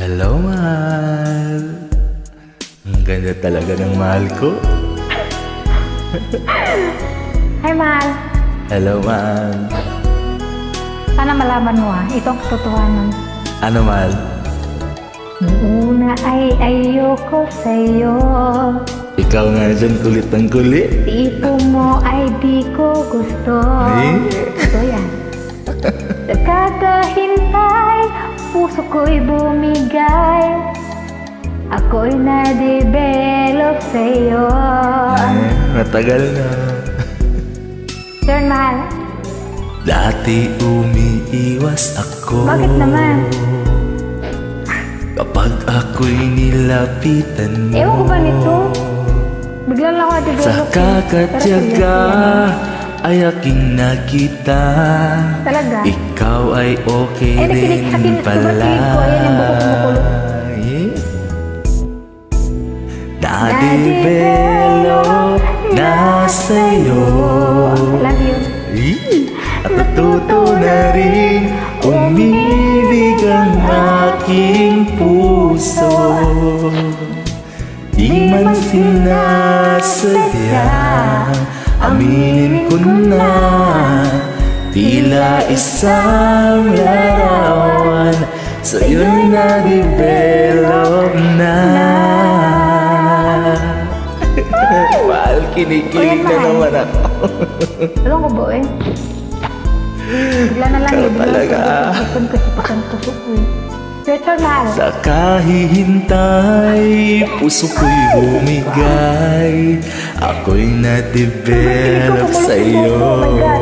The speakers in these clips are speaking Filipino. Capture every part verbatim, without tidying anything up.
Hello, mahal. Ang ganda talaga ng mahal ko. Hi, mahal. Hello, mahal. Sana malaman mo ah, ito ang katotohanan. Ano, mahal? Una ay ayoko sa'yo. Ikaw nga dyan, kulit ng kulit. Tipo mo ay di ko gusto. Eh? Ito yan. Nakakahintay, puso ko'y bumigay. Ako'y na-develop sa'yo. Eh, matagal na. Turn, mahal. Dati umiiwas ako. Bakit naman? Kapag ako'y nilapitan mo. Ewan ko ba nito? Bigla lang ako na-develop. Sa kakatyaga ay aking nakita. Talaga? Ikaw ay okay Eh, nakinig rin sa akin, sobrang pala. kilig ko. Ayan yung buhok kumukulot. Eh? Na-develop na sa'yo. Love you. Eh? At natuto na rin umibig ang aking puso. Di man sinasadya, aminin ko na, tila isang larawan sa'yo'y na-develop na. Mahal, kinikilig na naman ako. Alam ko ba eh? Bigla na lang Ikaw eh. Bigla talaga. Ipon kasi pasang puso ko eh. Your turn, mahal. Sa kahihintay, puso ko'y bumigay. Ako'y na-develop sa'yo. Oh my God.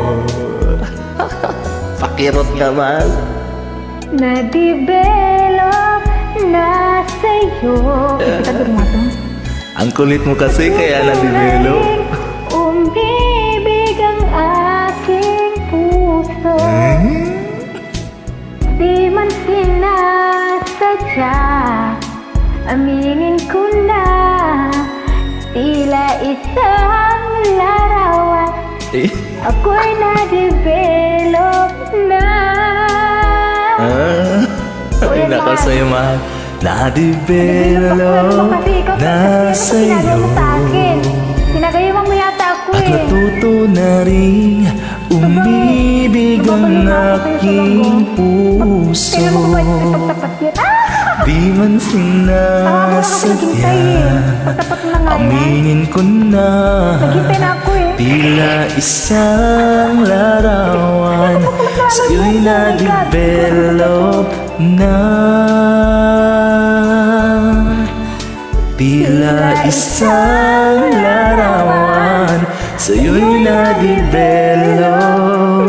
Pakirot naman. Na-develop na sa'yo. Kita doon nga to. Ang kulit mo kasi kaya na-develop. Umibig ang aking puso. Eh? Di man sinasadya, aminin ko na, tila isang larawan. Eh? Ako'y na-develop na. Ah? Ay, Uy, naku mahal. sa'yo, mahal. Na-develop na sa'yo. Pinagayawang mo yata ako At eh. natuto na rin umibig ang aking puso. Tingnan mo ba yung pagtapat yan? Ah! Di man sinasadya, Pagtapat mo na nga yan. aminin ko na, Naghintay na ako eh. tila isang larawan sa'yo'y na-develop na. Tila isang larawan sa'yo'y na-develop.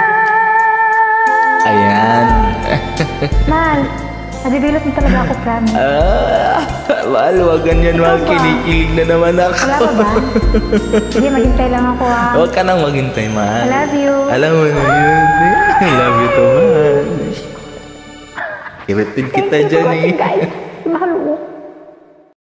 Ayan. Mahal, na-develop mo talaga ako, promise. Ah, mahal, wag ganyan, mahal. Kinikilig na naman ako. Wala ka ba? Sige, maghintay lang ako ah. Huwag ka nang maghintay, mahal. I love you. Alam mo na yun. I love you too, mahal. Kiritin kita dyan eh. Guys, mahal ko.